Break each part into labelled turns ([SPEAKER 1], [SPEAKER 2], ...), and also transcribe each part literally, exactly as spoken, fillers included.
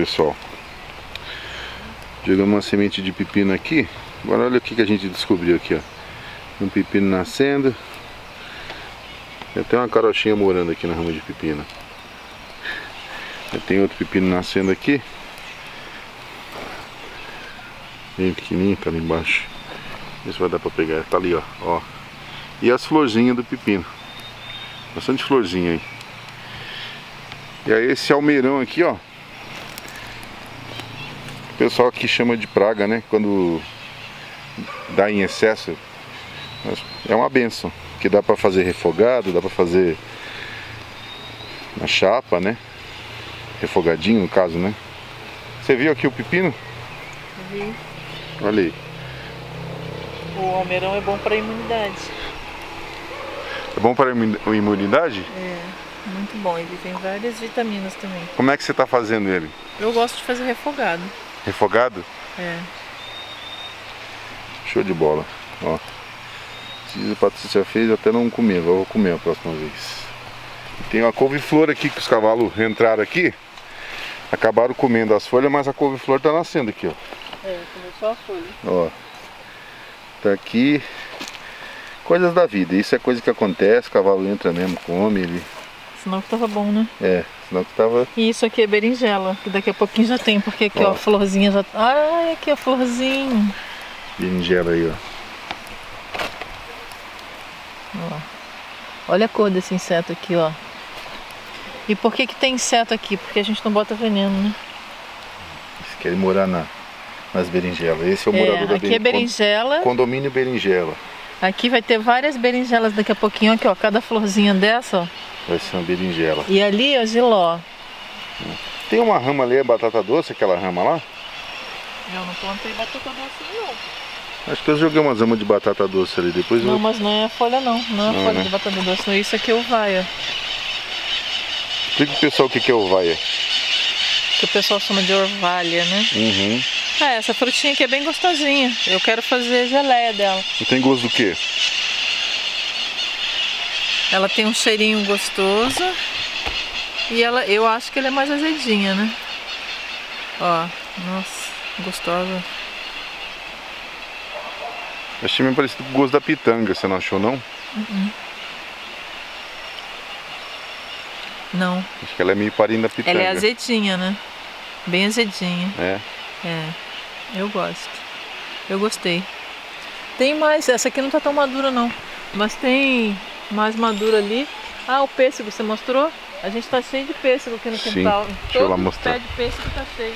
[SPEAKER 1] pessoal. Jogamos uma semente de pepino aqui. Agora olha o que a gente descobriu aqui, ó. Um pepino nascendo. Tem até uma carochinha morando aqui na rama de pepino. Tem outro pepino nascendo aqui. Bem pequenininho, tá ali embaixo. Vê se vai dar pra pegar. Tá ali, ó, ó. E as florzinhas do pepino. Bastante florzinha aí. E aí esse almeirão aqui, ó. O pessoal aqui chama de praga, né? Quando dá em excesso. É uma benção. Que dá pra fazer refogado, dá pra fazer na chapa, né? Refogadinho no caso, né? Você viu aqui o pepino?
[SPEAKER 2] Vi.
[SPEAKER 1] Olha aí.
[SPEAKER 2] O almeirão é bom para imunidade.
[SPEAKER 1] É bom para a imunidade?
[SPEAKER 2] É, muito bom. Ele tem várias vitaminas também.
[SPEAKER 1] Como é que você está fazendo ele?
[SPEAKER 2] Eu gosto de fazer refogado.
[SPEAKER 1] Refogado?
[SPEAKER 2] É.
[SPEAKER 1] Show de bola. Ó. Se a Patrícia fez, eu até não comi. Eu vou comer a próxima vez. Tem uma couve-flor aqui que os cavalos entraram aqui. Acabaram comendo as folhas, mas a couve-flor está nascendo aqui, ó.
[SPEAKER 2] É, começou a folha.
[SPEAKER 1] Ó. Tá aqui. Coisas da vida. Isso é coisa que acontece. O cavalo entra mesmo, come ele.
[SPEAKER 2] Senão que tava bom, né?
[SPEAKER 1] É, senão que tava...
[SPEAKER 2] E isso aqui é berinjela, que daqui a pouquinho já tem, porque aqui, ó,
[SPEAKER 1] ó
[SPEAKER 2] a florzinha já... Ai, aqui a florzinha.
[SPEAKER 1] Berinjela aí, ó.
[SPEAKER 2] Ó. Olha a cor desse inseto aqui, ó. E por que que tem inseto aqui? Porque a gente não bota veneno, né?
[SPEAKER 1] Eles querem morar na, nas berinjelas. Esse é o
[SPEAKER 2] É,
[SPEAKER 1] morador da
[SPEAKER 2] aqui é berinjela.
[SPEAKER 1] Condomínio berinjela.
[SPEAKER 2] Aqui vai ter várias berinjelas daqui a pouquinho. Aqui, ó, cada florzinha dessa, ó.
[SPEAKER 1] Vai ser uma berinjela.
[SPEAKER 2] E ali, ó, giló.
[SPEAKER 1] Tem uma rama ali, a batata doce, aquela rama lá?
[SPEAKER 2] Eu não plantei batata doce, não.
[SPEAKER 1] Acho que eu joguei umas ramas de batata doce ali, depois
[SPEAKER 2] Não,
[SPEAKER 1] eu...
[SPEAKER 2] mas não é a folha, não. Não é a
[SPEAKER 1] Não,
[SPEAKER 2] folha
[SPEAKER 1] né?
[SPEAKER 2] de batata doce, não. Isso aqui é uvaia.
[SPEAKER 1] Explica pro pessoal o que que é uvaia.
[SPEAKER 2] Que o pessoal chama de orvalha, né?
[SPEAKER 1] Uhum.
[SPEAKER 2] Ah, essa frutinha aqui é bem gostosinha. Eu quero fazer geleia dela.
[SPEAKER 1] E tem gosto do quê?
[SPEAKER 2] Ela tem um cheirinho gostoso. E ela, eu acho que ela é mais azedinha, né? Ó, nossa, gostosa.
[SPEAKER 1] Achei meio parecido com o gosto da pitanga, você não achou não?
[SPEAKER 2] Uh-uh. Não.
[SPEAKER 1] Acho que ela é meio parinha da pitanga.
[SPEAKER 2] Ela é azedinha, né? Bem azedinha.
[SPEAKER 1] É.
[SPEAKER 2] É, eu gosto. Eu gostei. Tem mais, essa aqui não tá tão madura não. Mas tem mais madura ali. Ah, o pêssego, você mostrou? A gente tá cheio de pêssego aqui no quintal.
[SPEAKER 1] Sim, deixa eu lá
[SPEAKER 2] Todo
[SPEAKER 1] mostrar.
[SPEAKER 2] pé de pêssego tá cheio.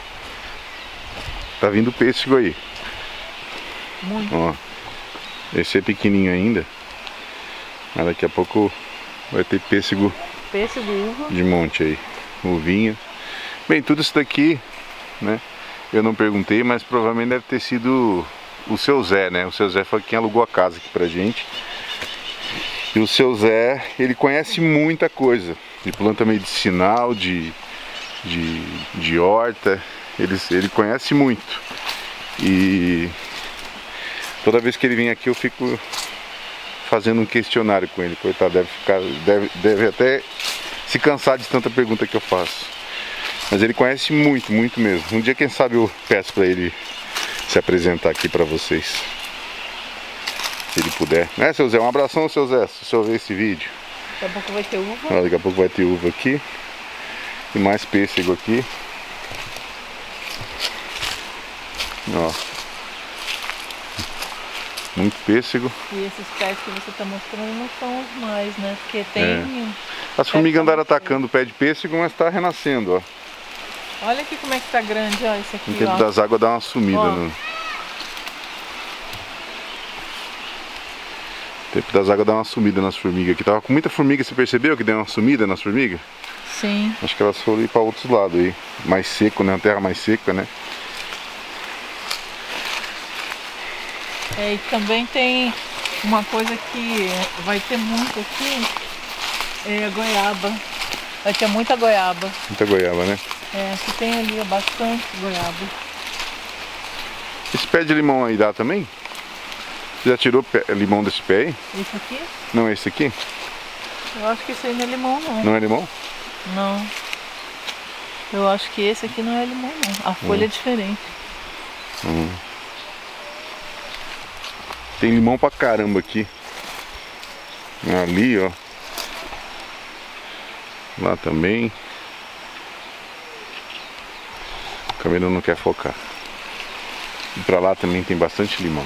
[SPEAKER 1] Tá vindo pêssego aí.
[SPEAKER 2] Muito.
[SPEAKER 1] Ó. Esse é pequenininho ainda. Mas daqui a pouco vai ter pêssego.
[SPEAKER 2] Pêssego, uva.
[SPEAKER 1] De monte aí. Uvinha. Bem, tudo isso daqui, né? Eu não perguntei, mas provavelmente deve ter sido o seu Zé, né? O seu Zé foi quem alugou a casa aqui pra gente. E o seu Zé, ele conhece muita coisa. De planta medicinal, de, de, de horta. Ele, ele conhece muito. E toda vez que ele vem aqui eu fico fazendo um questionário com ele. Coitado, deve, ficar, deve, deve até se cansar de tanta pergunta que eu faço. Mas ele conhece muito, muito mesmo. Um dia, quem sabe, eu peço para ele se apresentar aqui para vocês. Se ele puder. Né, seu Zé? Um abração, seu Zé, se o senhor ver esse vídeo.
[SPEAKER 2] Daqui a pouco vai ter uva.
[SPEAKER 1] Ó, daqui a pouco vai ter uva aqui. E mais pêssego aqui. Ó. Muito pêssego.
[SPEAKER 2] E esses pés que você está mostrando não são os mais, né? Porque tem...
[SPEAKER 1] É. As formigas andaram atacando o pé de pêssego, mas está renascendo, ó.
[SPEAKER 2] Olha aqui como é que tá grande, ó, isso aqui,
[SPEAKER 1] No tempo
[SPEAKER 2] ó.
[SPEAKER 1] das águas dá uma sumida,
[SPEAKER 2] Ó.
[SPEAKER 1] no... O tempo das águas dá uma sumida nas formigas aqui. Tava com muita formiga, você percebeu que deu uma sumida nas formigas?
[SPEAKER 2] Sim.
[SPEAKER 1] Acho que elas foram ir para outros lados aí. Mais seco, né? Uma terra mais seca, né?
[SPEAKER 2] É, e também tem uma coisa que vai ter muito aqui, é goiaba. Vai ter muita goiaba.
[SPEAKER 1] Muita goiaba, né?
[SPEAKER 2] É, aqui tem ali ó, bastante goiaba.
[SPEAKER 1] Esse pé de limão aí dá também? Você já tirou pé, limão desse pé aí?
[SPEAKER 2] Esse aqui?
[SPEAKER 1] Não, esse aqui?
[SPEAKER 2] Eu acho que isso aí não é limão, não.
[SPEAKER 1] Não é limão?
[SPEAKER 2] Não. Eu acho que esse aqui não é limão não. A folha hum. é diferente.
[SPEAKER 1] Hum. Tem limão pra caramba aqui. Ali, ó. Lá também. A câmera não quer focar. E pra lá também tem bastante limão.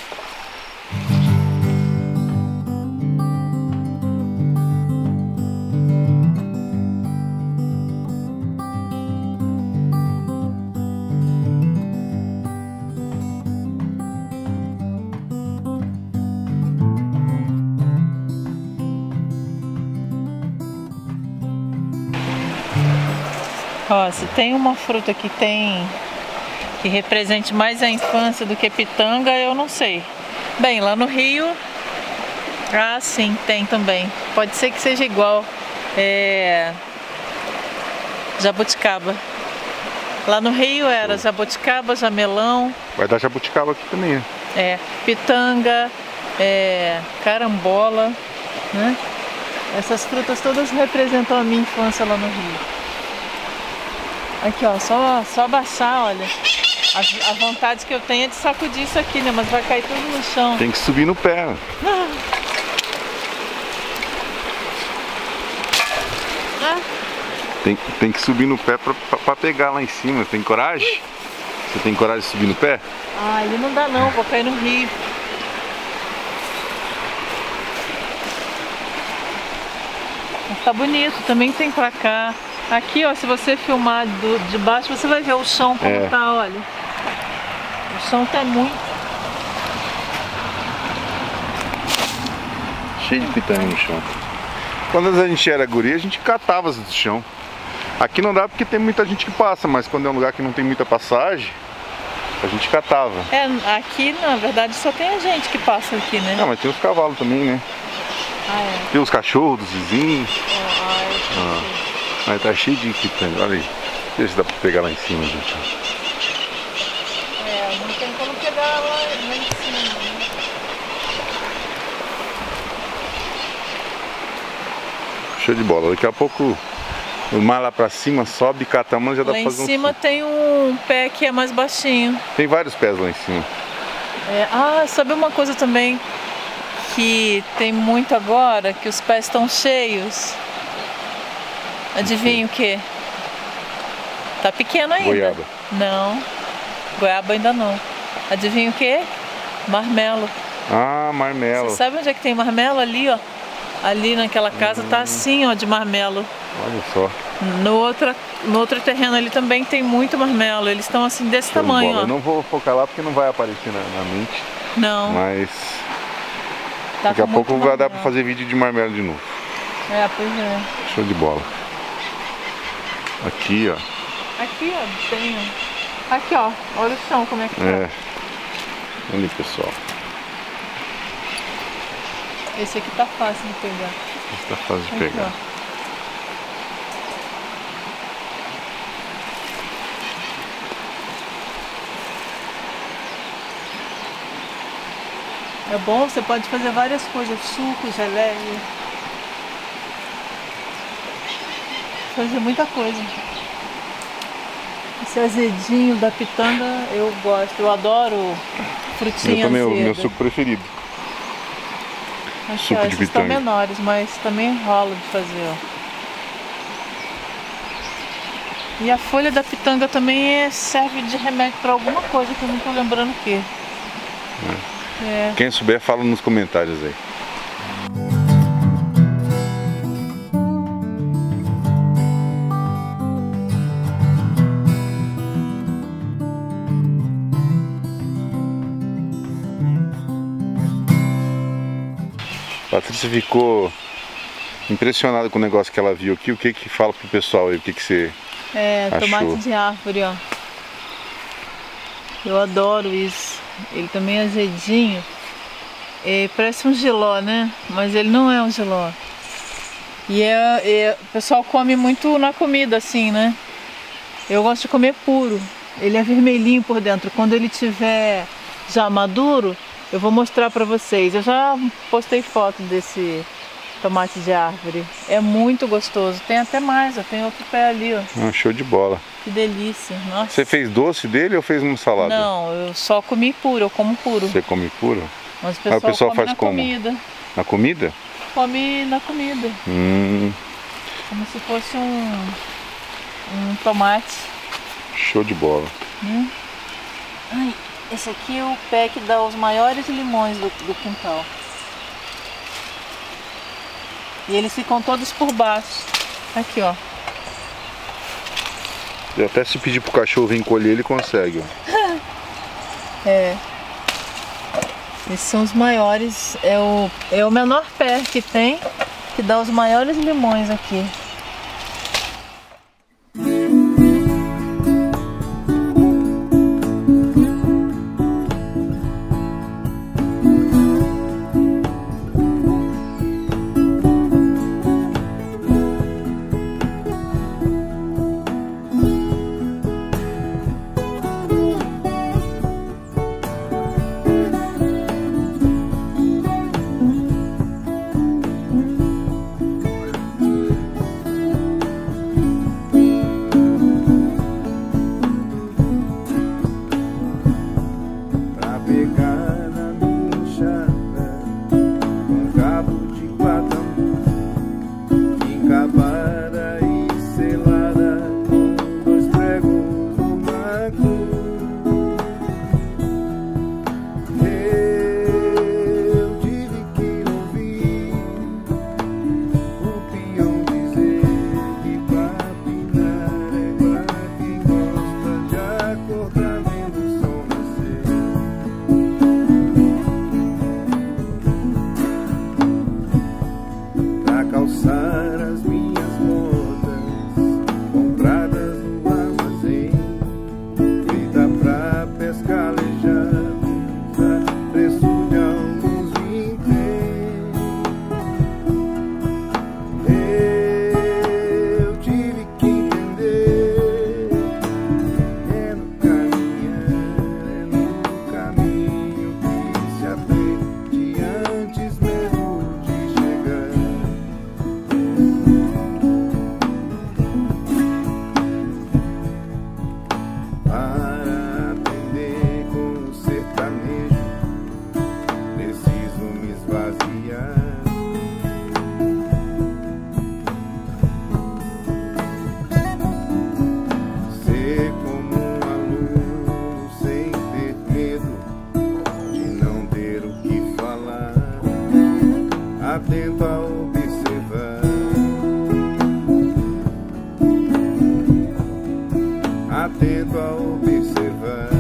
[SPEAKER 2] Ó, se tem uma fruta que tem que represente mais a infância do que pitanga, eu não sei. Bem, lá no Rio, ah, sim, tem também. Pode ser que seja igual. É... Jabuticaba. Lá no Rio era jabuticaba, jamelão.
[SPEAKER 1] Vai dar jabuticaba aqui também, né?
[SPEAKER 2] É, pitanga, é, carambola, né? Essas frutas todas representam a minha infância lá no Rio. Aqui, ó, só, só baixar, olha. A, a vontade que eu tenho é de sacudir isso aqui, né? Mas vai cair tudo no chão.
[SPEAKER 1] Tem que subir no pé.
[SPEAKER 2] Ah. Ah.
[SPEAKER 1] Tem, tem que subir no pé pra, pra, pra pegar lá em cima. Tem coragem? Você tem coragem de subir no pé?
[SPEAKER 2] Ah, ele não dá não, vou cair no rio. Mas tá bonito, também tem pra cá. Aqui, ó, se você filmar do, de baixo, você vai ver o chão como é. tá, olha. O chão tá muito...
[SPEAKER 1] Cheio de pitanga no chão. Quando a gente era guri, a gente catava do chão. Aqui não dá porque tem muita gente que passa, mas quando é um lugar que não tem muita passagem, a gente catava.
[SPEAKER 2] É, aqui na verdade só tem a gente que passa aqui, né?
[SPEAKER 1] Não, mas tem os cavalos também, né?
[SPEAKER 2] Ah, é.
[SPEAKER 1] Tem os cachorros dos vizinhos.
[SPEAKER 2] Ah, é.
[SPEAKER 1] Ah. Mas tá cheio de pitanga, olha aí. Deixa se dá pra pegar lá em cima, gente.
[SPEAKER 2] É, não tem como pegar lá, lá em cima, né?
[SPEAKER 1] Show de bola. Daqui a pouco o mar lá pra cima sobe, cata uma, já dá
[SPEAKER 2] lá
[SPEAKER 1] pra fazer um...
[SPEAKER 2] Lá em cima tem um pé que é mais baixinho.
[SPEAKER 1] Tem vários pés lá em cima.
[SPEAKER 2] É, ah, sabe uma coisa também que tem muito agora? Que os pés estão cheios. Adivinha o que? Tá pequeno ainda.
[SPEAKER 1] Goiaba.
[SPEAKER 2] Não, goiaba ainda não. Adivinha o que? Marmelo.
[SPEAKER 1] Ah, marmelo.
[SPEAKER 2] Você sabe onde é que tem marmelo? Ali, ó. Ali naquela casa hum. tá assim, ó, de marmelo.
[SPEAKER 1] Olha só.
[SPEAKER 2] No outro, no outro terreno ali também tem muito marmelo. Eles estão assim desse Show tamanho,
[SPEAKER 1] de ó. Eu não vou focar lá porque não vai aparecer na, na mente.
[SPEAKER 2] Não.
[SPEAKER 1] Mas
[SPEAKER 2] tá
[SPEAKER 1] daqui a pouco vai marmelo. dar pra fazer vídeo de marmelo de novo.
[SPEAKER 2] É, pois é.
[SPEAKER 1] Show de bola. Aqui, ó.
[SPEAKER 2] Aqui, ó, tem. Aqui, ó. Olha o chão como é que tá.
[SPEAKER 1] É. Olha aí, pessoal.
[SPEAKER 2] Esse aqui tá fácil de pegar.
[SPEAKER 1] Esse tá fácil de
[SPEAKER 2] aqui,
[SPEAKER 1] pegar. Ó.
[SPEAKER 2] É bom, você pode fazer várias coisas, suco, geleia. Fazer muita coisa. Esse azedinho da pitanga eu gosto, eu adoro frutinha azeda.
[SPEAKER 1] É o meu suco preferido.
[SPEAKER 2] Acho
[SPEAKER 1] suco
[SPEAKER 2] que
[SPEAKER 1] de
[SPEAKER 2] esses estão
[SPEAKER 1] pitanga.
[SPEAKER 2] menores, mas também rola de fazer, ó. E a folha da pitanga também é, serve de remédio para alguma coisa que eu não estou lembrando o que.
[SPEAKER 1] É.
[SPEAKER 2] É.
[SPEAKER 1] Quem souber, fala nos comentários aí. Patrícia ficou impressionada com o negócio que ela viu aqui. O que que fala pro pessoal aí? O que que você
[SPEAKER 2] É,
[SPEAKER 1] achou?
[SPEAKER 2] tomate de árvore, ó. Eu adoro isso. Ele também é azedinho. É, parece um jiló, né? Mas ele não é um jiló. E é, é, o pessoal come muito na comida, assim, né? Eu gosto de comer puro. Ele é vermelhinho por dentro. Quando ele tiver já maduro, eu vou mostrar pra vocês. Eu já postei foto desse tomate de árvore. É muito gostoso. Tem até mais, ó. Tem outro pé ali, ó.
[SPEAKER 1] Ah, show de bola.
[SPEAKER 2] Que delícia. Nossa.
[SPEAKER 1] Você fez doce dele ou fez uma salada?
[SPEAKER 2] Não, eu só comi puro, eu como puro.
[SPEAKER 1] Você come puro?
[SPEAKER 2] Mas o pessoal,
[SPEAKER 1] Mas o pessoal
[SPEAKER 2] come
[SPEAKER 1] faz
[SPEAKER 2] na
[SPEAKER 1] como?
[SPEAKER 2] comida.
[SPEAKER 1] Na comida?
[SPEAKER 2] Come na comida.
[SPEAKER 1] Hum.
[SPEAKER 2] Como se fosse um, um tomate.
[SPEAKER 1] Show de bola.
[SPEAKER 2] Hum. Ai, esse aqui é o pé que dá os maiores limões do, do quintal. E eles ficam todos por baixo. Aqui, ó.
[SPEAKER 1] E até se pedir pro cachorro vir colher, ele consegue, ó.
[SPEAKER 2] É. Esses são os maiores. É o, é o menor pé que tem, que dá os maiores limões aqui.
[SPEAKER 1] Atento a observar, atento a observar.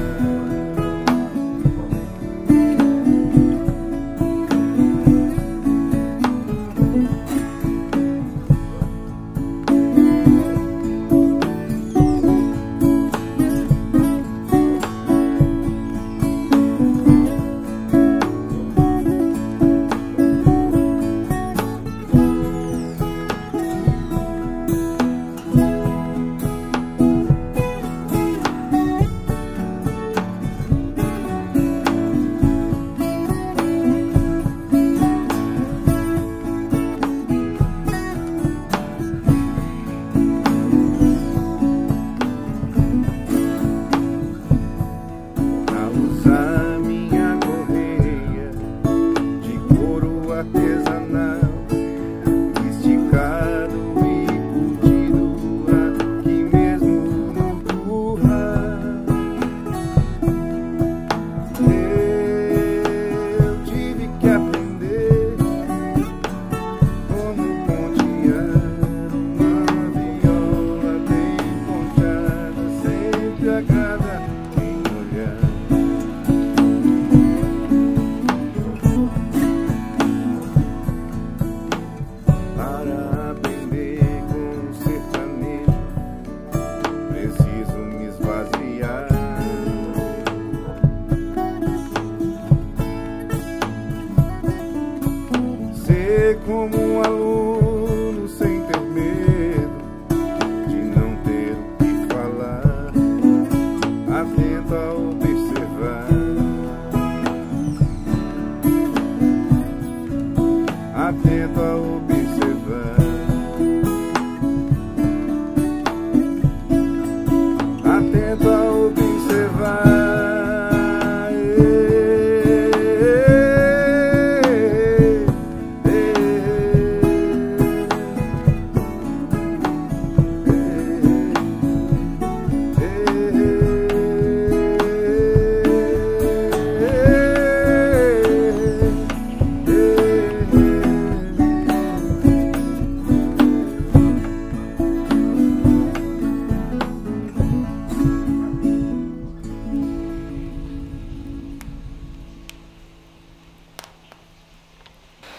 [SPEAKER 1] Como um aluno sem ter medo de não ter o que falar, atento a observar, atento a observar.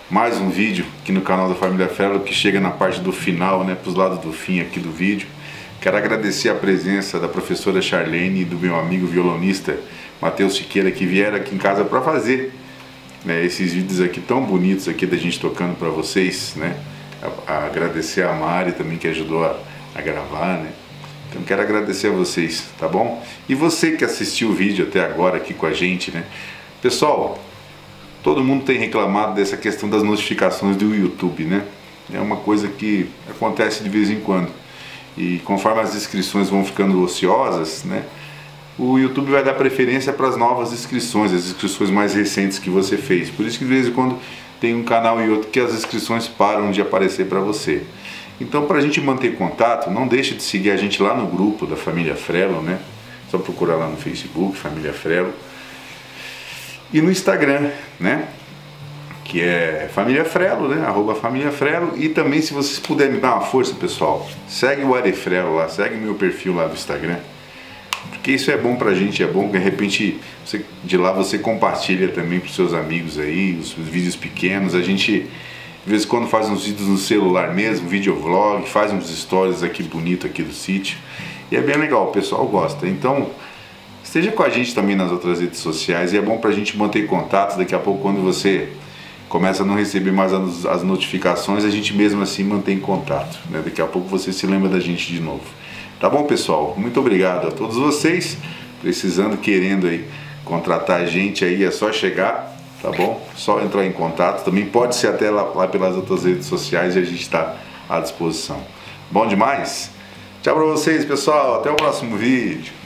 [SPEAKER 1] mais um vídeo aqui no canal da Família Frelo, que chega na parte do final, né, para os lados do fim aqui do vídeo. Quero agradecer a presença da professora Charlene e do meu amigo violonista Matheus Siqueira, que vieram aqui em casa para fazer, né, esses vídeos aqui tão bonitos aqui da gente tocando para vocês, né? A, a agradecer a Mari também, que ajudou a, a gravar, né? Então quero agradecer a vocês, tá bom? E você que assistiu o vídeo até agora aqui com a gente, né? Pessoal, todo mundo tem reclamado dessa questão das notificações do YouTube, né? É uma coisa que acontece de vez em quando. E conforme as inscrições vão ficando ociosas, né, o YouTube vai dar preferência para as novas inscrições, as inscrições mais recentes que você fez. Por isso que de vez em quando tem um canal e outro que as inscrições param de aparecer para você. Então, para a gente manter contato, não deixe de seguir a gente lá no grupo da Família Frelo, né? Só procurar lá no Facebook, Família Frelo. E no Instagram, né? Que é Família Frelo, né? Arroba Família Frelo. E também, se vocês puderem me dar uma força, pessoal, segue o Arefrelo lá, segue meu perfil lá do Instagram, porque isso é bom pra gente, é bom que de repente você, de lá você compartilha também pros seus amigos aí, os, os vídeos pequenos. A gente de vez em quando faz uns vídeos no celular mesmo, videovlog, faz uns stories aqui bonito aqui do sítio, e é bem legal, o pessoal gosta. Então esteja com a gente também nas outras redes sociais, e é bom pra gente manter contato. Daqui a pouco, quando você começa a não receber mais as, as notificações, a gente mesmo assim mantém contato, né? Daqui a pouco você se lembra da gente de novo. Tá bom, pessoal? Muito obrigado a todos vocês. Precisando, querendo aí contratar a gente aí, é só chegar, tá bom? Só entrar em contato. Também pode ser até lá, lá pelas outras redes sociais, e a gente está à disposição. Bom demais? Tchau pra vocês, pessoal. Até o próximo vídeo.